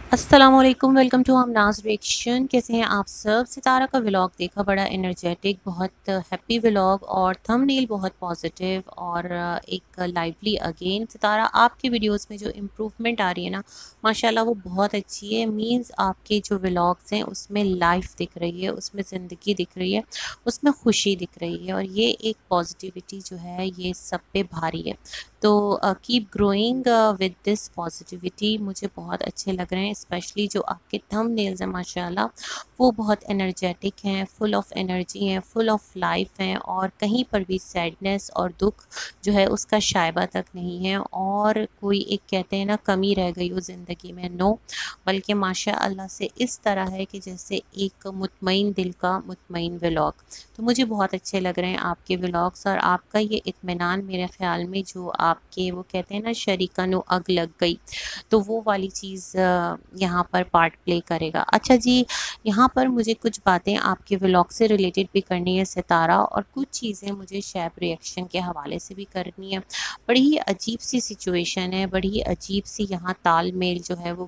السلام علیکم، welcome to ہمناز reaction. کیسے ہیں آپ سب؟ ستارہ کا ولاگ دیکھا، بڑا انرجیٹک، بہت ہیپی ولاگ اور تھم نیل بہت پازیٹیو اور ایک لائیولی۔ اگین ستارہ آپ کی ویڈیوز میں جو امپروومنٹ آ رہی ہے نا ماشاءاللہ وہ بہت اچھی ہے۔ مینز آپ کے جو ولاگز ہیں اس میں لائف دکھ رہی ہے، اس میں زندگی دکھ رہی ہے، اس میں خوشی دکھ رہی ہے، اور یہ ایک پازیٹیوٹی جو ہے یہ سب پہ بھاری ہے۔ تو keep growing with this positivity, مجھے بہت اچھے لگ رہے ہیں، اسپیشلی جو آپ کے تھم نیلز ہیں ماشاءاللہ وہ بہت انرجیٹک ہیں، فل آف انرجی ہیں، فل آف لائف ہیں، اور کہیں پر بھی سیڈنس اور دکھ جو ہے اس کا شائبہ تک نہیں ہے، اور کوئی ایک کہتے ہیں نا کمی رہ گئی ہو زندگی میں، نو، بلکہ ماشاءاللہ سے اس طرح ہے کہ جیسے ایک مطمئن دل کا مطمئن ولاگ۔ تو مجھے بہت اچھے لگ رہے ہیں آپ کے ولاگس، اور آپ کا یہ اطمینان میرے خیال میں جو آپ کے وہ کہتے ہیں نا شریکن و اگ لگ گئی، تو وہ والی چیز یہاں پر پارٹ پلے کرے گا۔ اچھا جی، یہاں پر مجھے کچھ باتیں آپ کے ولاگ سے ریلیٹڈ بھی کرنی ہے ستارہ، اور کچھ چیزیں مجھے شیپ ریئیکشن کے حوالے سے بھی کرنی ہے۔ بڑی ہی عجیب سی سچویشن ہے، بڑی ہی عجیب سی یہاں تال میل جو ہے وہ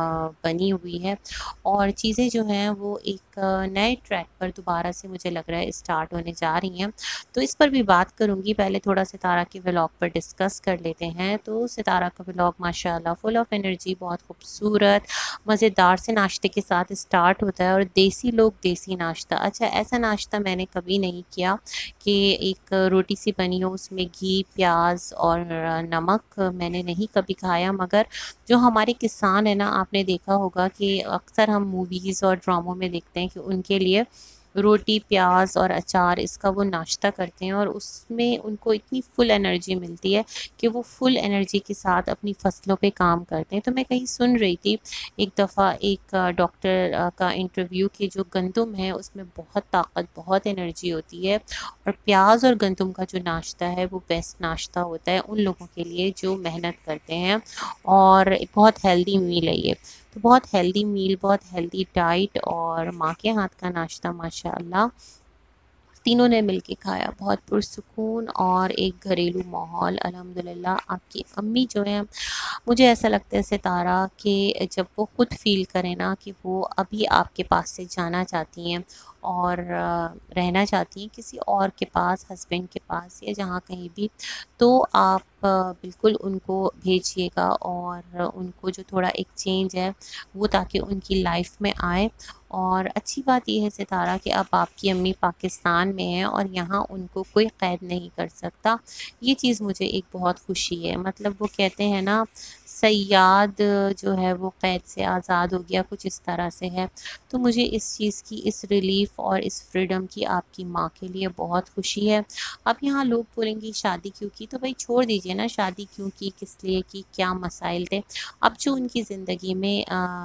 بنی ہوئی ہے، اور چیزیں جو ہیں وہ ایک نئے ٹریک پر دوبارہ سے مجھے لگ رہا ہے اسٹارٹ ہونے جا رہی ہیں، تو اس پر بھی بات کروں گی۔ پہلے تھوڑا ستارہ کے ولاگ پر ڈسکس کر لیتے ہیں۔ تو ستارہ کا ولاگ ماشاءاللہ فل آف انرجی، بہت خوبصورت مزیدار سے ناشتے کے ساتھ اسٹارٹ ہوتا ہے، اور دیسی لوگ دیسی ناشتہ، اچھا ایسا ناشتہ میں نے کبھی نہیں کیا کہ ایک روٹی سی بنی ہو اس میں گھی، پیاز اور نمک، میں نے نہیں کبھی کھایا، مگر جو ہمارے کسان ہیں نا، آپ نے دیکھا ہوگا کہ اکثر ہم موویز اور ڈراموں میں دیکھتے ہیں کہ ان کے لیے روٹی، پیاز اور اچار اس کا وہ ناشتہ کرتے ہیں، اور اس میں ان کو اتنی فل انرجی ملتی ہے کہ وہ فل انرجی کے ساتھ اپنی فصلوں پہ کام کرتے ہیں۔ تو میں کہیں سن رہی تھی ایک دفعہ ایک ڈاکٹر کا انٹرویو کہ جو گندم ہے اس میں بہت طاقت، بہت انرجی ہوتی ہے، اور پیاز اور گندم کا جو ناشتہ ہے وہ بیسٹ ناشتہ ہوتا ہے ان لوگوں کے لیے جو محنت کرتے ہیں، اور بہت ہیلدی میل ہے یہ۔ تو بہت ہیلدی میل، بہت ہیلدی ڈائٹ، اور ماں کے ہاتھ کا ناشتہ ماشاءاللہ تینوں نے مل کے کھایا، بہت پرسکون اور ایک گھریلو ماحول الحمدللہ۔ آپ کی امی جو ہیں، مجھے ایسا لگتا ہے ستارہ کہ جب وہ خود فیل کریں نا کہ وہ ابھی آپ کے پاس سے جانا چاہتی ہیں اور رہنا چاہتی ہیں کسی اور کے پاس، ہسبینڈ کے پاس یا جہاں کہیں بھی، تو آپ بالکل ان کو بھیجیے گا، اور ان کو جو تھوڑا ایک چینج ہے وہ تاکہ ان کی لائف میں آئے۔ اور اچھی بات یہ ہے ستارہ کہ اب آپ کی امی پاکستان میں ہیں اور یہاں ان کو کوئی قید نہیں کر سکتا، یہ چیز مجھے ایک بہت خوشی ہے۔ مطلب وہ کہتے ہیں نا صیاد جو ہے وہ قید سے آزاد ہو گیا، کچھ اس طرح سے ہے۔ تو مجھے اس چیز کی، اس ریلیف اور اس فریڈم کی آپ کی ماں کے لیے بہت خوشی ہے۔ اب یہاں لوگ بولیں گے شادی کیوں کی، تو بھائی چھوڑ دیجئے نا، شادی کیوں کی، کس لیے کی، کیا مسائل تھے، اب جو ان کی زندگی میں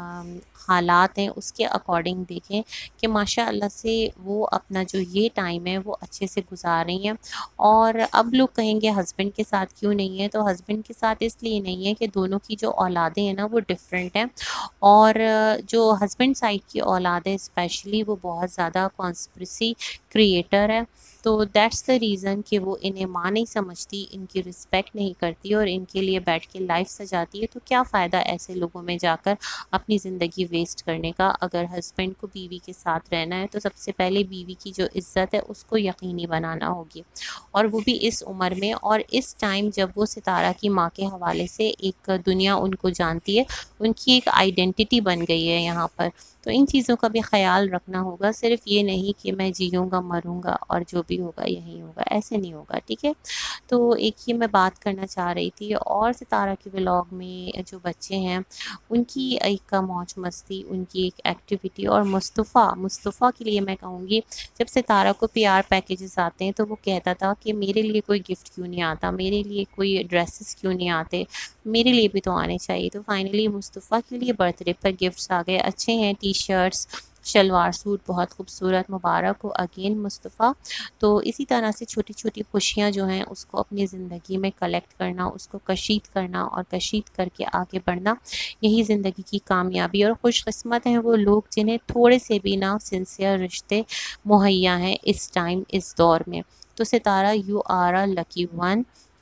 حالات ہیں اس کے اکارڈنگ دیکھیں کہ ماشاء اللہ سے وہ اپنا جو یہ ٹائم ہے وہ اچھے سے گزار رہی ہیں۔ اور اب لوگ کہیں گے ہسبینڈ کے ساتھ کیوں نہیں ہے، تو ہسبینڈ کے ساتھ اس لیے نہیں ہے کہ دونوں کی جو اولادیں ہیں نا وہ ڈفرینٹ ہیں، اور جو ہسبینڈ سائڈ کی اولاد ہے اسپیشلی وہ بہت زیادہ کانسپریسی کریٹر ہے، تو دیٹس دا ریزن کہ وہ انہیں ماں نہیں سمجھتی، ان کی رسپیکٹ نہیں کرتی، اور ان کے لیے بیٹھ کے لائف سجاتی ہے۔ تو کیا فائدہ ایسے لوگوں میں جا کر اپنی زندگی ویسٹ کرنے کا؟ اگر ہسبینڈ کو بیوی کے ساتھ رہنا ہے تو سب سے پہلے بیوی کی جو عزت ہے اس کو یقینی بنانا ہوگی، اور وہ بھی اس عمر میں اور اس ٹائم جب وہ ستارہ کی ماں کے حوالے سے ایک دنیا ان کو جانتی ہے، ان کی ایک آئیڈینٹی بن گئی ہے یہاں پر۔ تو ان چیزوں کا بھی خیال رکھنا ہوگا، صرف یہ نہیں کہ میں جیوں گا مروں گا اور جو بھی ہوگا یہی ہوگا، ایسے نہیں ہوگا، ٹھیک ہے؟ تو ایک یہ میں بات کرنا چاہ رہی تھی، اور ستارہ کے ولاگ میں جو بچے ہیں ان کی ایک موج مستی، ان کی ایک ایکٹیویٹی، اور مصطفیٰ کے لیے میں کہوں گی جب ستارہ کو پی آر پیکیجز آتے ہیں تو وہ کہتا تھا کہ میرے لیے کوئی گفٹ کیوں نہیں آتا، میرے لیے کوئی ڈریسز کیوں نہیں آتے، میرے لیے بھی تو آنے چاہیے۔ تو فائنلی مصطفیٰ کے لیے برتھ ڈے پر گفٹس آ گئے، اچھے ہیں، ٹی شرٹس، شلوار سوٹ، بہت خوبصورت، مبارک ہو اگین مصطفیٰ۔ تو اسی طرح سے چھوٹی چھوٹی خوشیاں جو ہیں اس کو اپنی زندگی میں کلیکٹ کرنا، اس کو کشید کرنا، اور کشید کر کے آگے بڑھنا، یہی زندگی کی کامیابی، اور خوش قسمت ہیں وہ لوگ جنہیں تھوڑے سے بھی نہ سنسیئر رشتے مہیا ہیں اس ٹائم، اس دور میں۔ تو Sitara you are a lucky one,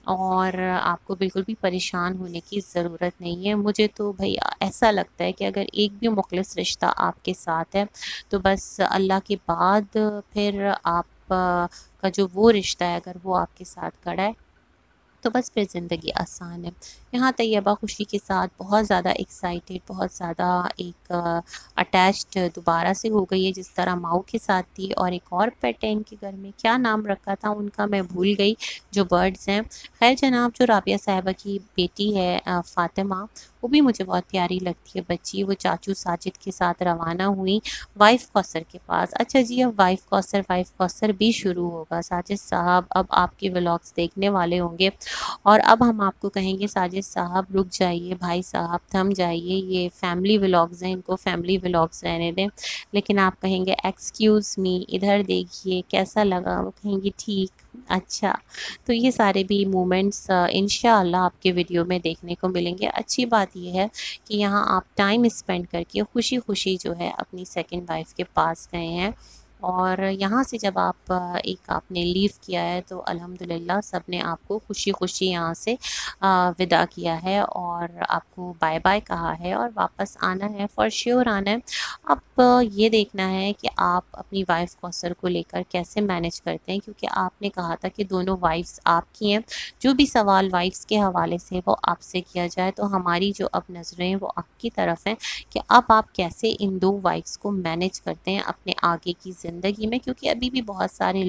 اور آپ کو بالکل بھی پریشان ہونے کی ضرورت نہیں ہے۔ مجھے تو بھئی ایسا لگتا ہے کہ اگر ایک بھی مخلص رشتہ آپ کے ساتھ ہے تو بس اللہ کے بعد پھر آپ کا جو وہ رشتہ ہے اگر وہ آپ کے ساتھ کھڑا ہے تو بس پھر زندگی آسان ہے۔ یہاں طیبہ خوشی کے ساتھ بہت زیادہ ایکسائٹیڈ، بہت زیادہ ایک اٹیچڈ دوبارہ سے ہو گئی ہے جس طرح ماؤ کے ساتھ تھی، اور ایک اور پیٹ ہے ان کے گھر میں، کیا نام رکھا تھا ان کا میں بھول گئی، جو برڈز ہیں۔ خیر جناب، جو رابعہ صاحبہ کی بیٹی ہے فاطمہ، وہ بھی مجھے بہت پیاری لگتی ہے بچی، وہ چاچو ساجد کے ساتھ روانہ ہوئی وائف کوثر کے پاس۔ اچھا جی، اب وائف کوثر بھی شروع ہوگا۔ ساجد صاحب اب آپ کے ولاگز دیکھنے والے ہوں گے، اور اب ہم آپ کو کہیں گے ساجد صاحب رک جائیے، بھائی صاحب تھم جائیے، یہ فیملی ولاگز ہیں، ان کو فیملی ولاگز رہنے دیں۔ لیکن آپ کہیں گے ایکسکیوز می، ادھر دیکھیے کیسا لگا، وہ کہیں گے ٹھیک اچھا۔ تو یہ سارے بھی مومنٹس انشاءاللہ آپ کے ویڈیو میں دیکھنے کو ملیں گے۔ اچھی بات یہ ہے کہ یہاں آپ ٹائم اسپینڈ کر کے خوشی خوشی جو ہے اپنی سیکنڈ وائف کے پاس گئے ہیں، اور یہاں سے جب آپ نے لیو کیا ہے تو الحمدللہ سب نے آپ کو خوشی خوشی یہاں سے وداع کیا ہے، اور آپ کو بائے بائے کہا ہے، اور واپس آنا ہے، فار شیور آنا ہے۔ اب یہ دیکھنا ہے کہ آپ اپنی وائف کوثر کو لے کر کیسے مینج کرتے ہیں، کیونکہ آپ نے کہا تھا کہ دونوں وائفز آپ کی ہیں۔ جو بھی سوال وائفز کے حوالے سے وہ آپ سے کیا جائے، تو ہماری جو اب نظریں ہیں وہ آپ کی طرف ہیں کہ اب آپ کیسے ان دو وائفز کو مینج کرتے ہیں اپنے آگے کی زندگی میں، کیونکہ ابھی بھی بہت سارے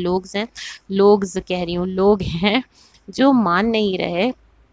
لوگ ہیں جو مان نہیں رہے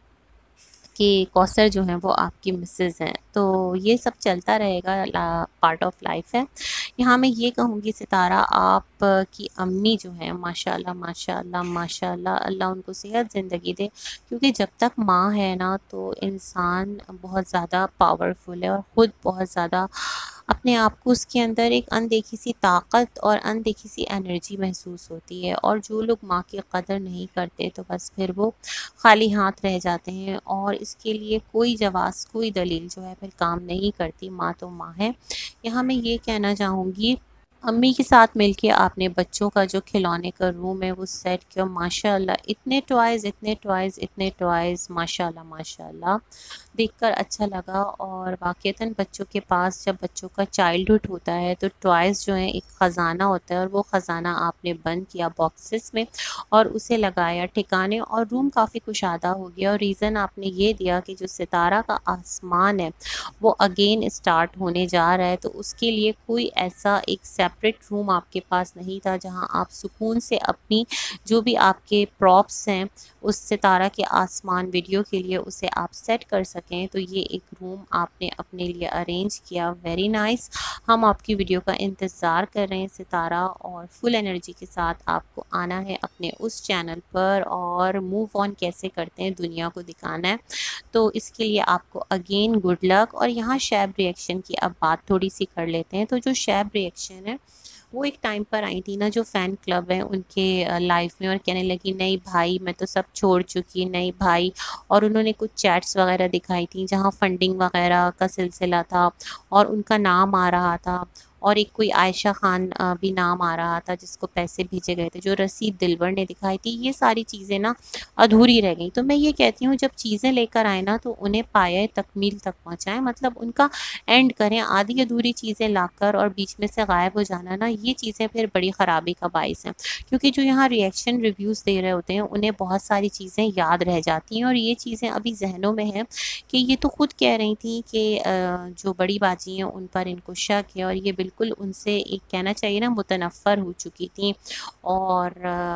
کہ کوثر جو ہیں وہ آپ کی مسز ہیں۔ تو یہ سب چلتا رہے گا، پارٹ آف لائف ہے۔ یہاں میں یہ کہوں گی ستارہ، آپ کی امی جو ہیں ماشاء اللہ ماشاء اللہ ماشاء اللہ، اللہ ان کو صحت زندگی دے، کیونکہ جب تک ماں ہے نا تو انسان بہت زیادہ پاورفل ہے، اور خود بہت زیادہ اپنے آپ کو اس کے اندر ایک اندیکھی سی طاقت اور اندیکھی سی انرجی محسوس ہوتی ہے، اور جو لوگ ماں کی قدر نہیں کرتے تو بس پھر وہ خالی ہاتھ رہ جاتے ہیں، اور اس کے لیے کوئی جواز کوئی دلیل جو ہے پھر کام نہیں کرتی۔ ماں تو ماں ہے۔ یہاں میں یہ کہنا چاہوں گی، امی کے ساتھ مل کے آپ نے بچوں کا جو کھلونے کا روم ہے وہ سیٹ کیا، ماشاء اللہ اتنے ٹوائز اتنے ٹوائز اتنے ٹوائز، ماشاء اللہ ماشاء اللہ، دیکھ کر اچھا لگا۔ اور واقعتاً بچوں کے پاس جب بچوں کا چائلڈہڈ ہوتا ہے تو ٹوائز جو ہیں ایک خزانہ ہوتا ہے، اور وہ خزانہ آپ نے بند کیا باکسز میں اور اسے لگایا ٹھکانے، اور روم کافی کشادہ ہو گیا۔ اور ریزن آپ نے یہ دیا کہ جو ستارہ کا آسمان ہے وہ اگین اسٹارٹ ہونے جا رہا ہے، تو اس کے لیے کوئی ایسا ایک سیپریٹ روم آپ کے پاس نہیں تھا جہاں آپ سکون سے اپنی جو بھی آپ کے پراپس ہیں اس ستارہ کے آسمان ویڈیو کے لیے اسے آپ سیٹ کر سکیں، تو یہ ایک روم آپ نے اپنے لیے ارینج کیا، ویری نائس۔ ہم آپ کی ویڈیو کا انتظار کر رہے ہیں ستارہ، اور فل انرجی کے ساتھ آپ کو آنا ہے اپنے اس چینل پر، اور موو آن کیسے کرتے ہیں دنیا کو دکھانا ہے، تو اس کے لیے آپ کو اگین گڈ لک۔ اور یہاں شیب ریئیکشن کی اب بات تھوڑی سی کر لیتے ہیں۔ تو جو شیب ریئیکشن ہے وہ ایک ٹائم پر آئی تھی نا، جو فین کلب ہیں ان کے لائف میں، اور کہنے لگی نہیں بھائی میں تو سب چھوڑ چکی، نہیں بھائی، اور انہوں نے کچھ چیٹس وغیرہ دکھائی تھیں جہاں فنڈنگ وغیرہ کا سلسلہ تھا، اور ان کا نام آ رہا تھا، اور ایک کوئی عائشہ خان بھی نام آ رہا تھا جس کو پیسے بھیجے گئے تھے، جو رسید دلبر نے دکھائی تھی۔ یہ ساری چیزیں نا ادھوری رہ گئیں، تو میں یہ کہتی ہوں جب چیزیں لے کر آئیں نا تو انہیں پایۂ تکمیل تک پہنچائیں، مطلب ان کا اینڈ کریں۔ آدھی ادھوری چیزیں لا کر اور بیچ میں سے غائب ہو جانا نا، یہ چیزیں پھر بڑی خرابی کا باعث ہیں، کیونکہ جو یہاں ریئیکشن ریویوز دے رہے ہوتے ہیں انہیں بہت ساری چیزیں یاد رہ جاتی ہیں، اور یہ چیزیں ابھی ذہنوں میں ہیں کہ یہ تو خود کہہ رہی تھیں کہ جو بڑی باجی ہیں ان پر ان کو شک ہے، اور یہ بالکل ان سے ایک کہنا چاہیے نا متنفر ہو چکی تھیں، اور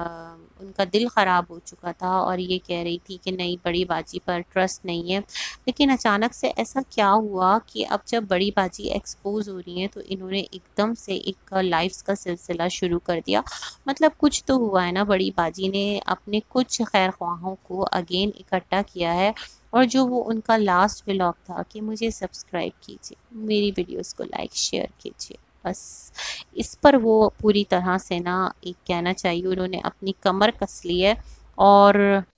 ان کا دل خراب ہو چکا تھا، اور یہ کہہ رہی تھی کہ نہیں بڑی باجی پر ٹرسٹ نہیں ہے۔ لیکن اچانک سے ایسا کیا ہوا کہ اب جب بڑی باجی ایکسپوز ہو رہی ہیں تو انہوں نے ایک دم سے ایک لائفز کا سلسلہ شروع کر دیا۔ مطلب کچھ تو ہوا ہے نا، بڑی باجی نے اپنے کچھ خیر خواہوں کو اگین اکٹھا کیا ہے، اور جو وہ ان کا لاسٹ ولاگ تھا کہ مجھے سبسکرائب کیجیے، میری ویڈیوز کو لائک شیئر کیجیے، بس اس پر وہ پوری طرح سے نا ایک کہنا چاہیے انہوں نے اپنی کمر کس لی ہے، اور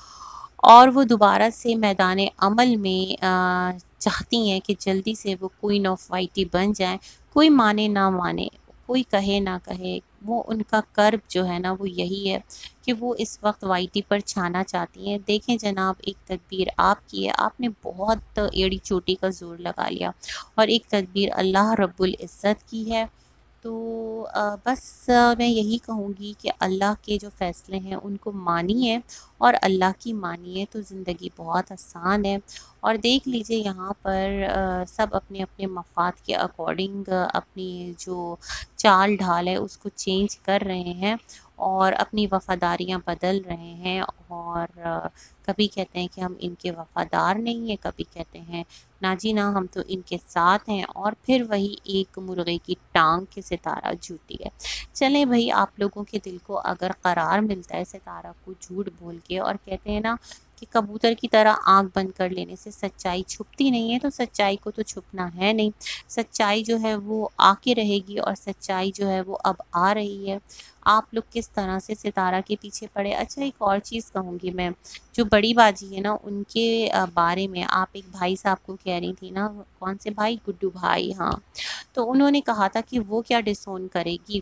وہ دوبارہ سے میدان عمل میں چاہتی ہیں کہ جلدی سے وہ کوئین آف وائی ٹی بن جائیں، کوئی مانے نہ مانے، کوئی کہے نہ کہے، وہ ان کا کرب جو ہے نا وہ یہی ہے کہ وہ اس وقت وائی ٹی پر چھانا چاہتی ہیں۔ دیکھیں جناب، ایک تدبیر آپ کی ہے، آپ نے بہت ایڑی چوٹی کا زور لگا لیا، اور ایک تدبیر اللہ رب العزت کی ہے۔ تو بس میں یہی کہوں گی کہ اللہ کے جو فیصلے ہیں ان کو مانیے، اور اللہ کی مانیے تو زندگی بہت آسان ہے۔ اور دیکھ لیجئے یہاں پر سب اپنے اپنے مفاد کے اکارڈنگ اپنی جو چال ڈھال ہے اس کو چینج کر رہے ہیں، اور اپنی وفاداریاں بدل رہے ہیں، اور کبھی کہتے ہیں کہ ہم ان کے وفادار نہیں ہیں، کبھی کہتے ہیں نہ جی نہ ہم تو ان کے ساتھ ہیں، اور پھر وہی ایک مرغے کی ٹانگ کے ستارہ جھوٹی ہے۔ چلیں بھائی، آپ لوگوں کے دل کو اگر قرار ملتا ہے ستارہ کو جھوٹ بول کے، اور کہتے ہیں نا کہ کبوتر کی طرح آنکھ بند کر لینے سے سچائی چھپتی نہیں ہے، تو سچائی کو تو چھپنا ہے نہیں، سچائی جو ہے وہ آ کے رہے گی، اور سچائی جو ہے وہ اب آ رہی ہے۔ آپ لوگ کس طرح سے ستارہ کے پیچھے پڑے۔ اچھا، ایک اور چیز کہوں گی میں، جو بڑی باجی ہے نا ان کے بارے میں آپ ایک بھائی صاحب کو کہہ رہی تھی نا، کون سے بھائی؟ گڈو بھائی، ہاں۔ تو انہوں نے کہا تھا کہ وہ کیا ڈسون کرے گی،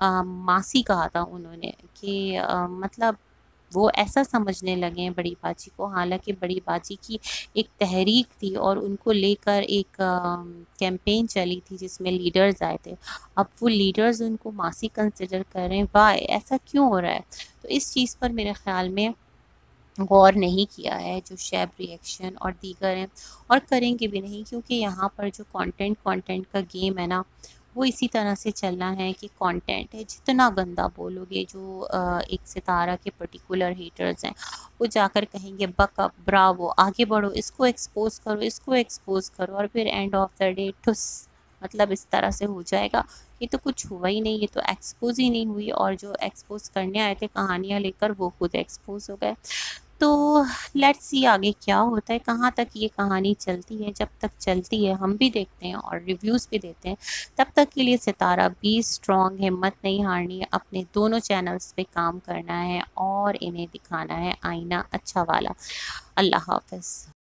ماسی کہا تھا انہوں نے کہ مطلب وہ ایسا سمجھنے لگے ہیں بڑی باجی کو، حالانکہ بڑی باجی کی ایک تحریک تھی اور ان کو لے کر ایک کیمپین چلی تھی جس میں لیڈرز آئے تھے، اب وہ لیڈرز ان کو ماسی کنسیڈر کر رہے ہیں، واہ ایسا کیوں ہو رہا ہے؟ تو اس چیز پر میرے خیال میں غور نہیں کیا ہے جو شیب ریئیکشن اور دیگر ہیں، اور کریں گے بھی نہیں، کیونکہ یہاں پر جو کانٹینٹ کا گیم ہے نا وہ اسی طرح سے چلنا ہے کہ کانٹینٹ ہے جتنا گندا بولو گے، جو ایک ستارہ کے پرٹیکولر ہیٹرز ہیں وہ جا کر کہیں گے بک اپ، براوو، آگے بڑھو، اس کو ایکسپوز کرو، اس کو ایکسپوز کرو، اور پھر اینڈ آف دا ڈے ٹھس، مطلب اس طرح سے ہو جائے گا، یہ تو کچھ ہوا ہی نہیں، یہ تو ایکسپوز ہی نہیں ہوئی، اور جو ایکسپوز کرنے آئے تھے کہانیاں لے کر وہ خود ایکسپوز ہو گئے۔ تو لیٹس سی آگے کیا ہوتا ہے، کہاں تک یہ کہانی چلتی ہے۔ جب تک چلتی ہے ہم بھی دیکھتے ہیں اور ریویوز بھی دیتے ہیں، تب تک کے لیے ستارہ بی اسٹرانگ، ہمت نہیں ہارنی ہے، اپنے دونوں چینلز پہ کام کرنا ہے اور انہیں دکھانا ہے آئینہ اچھا والا۔ اللہ حافظ۔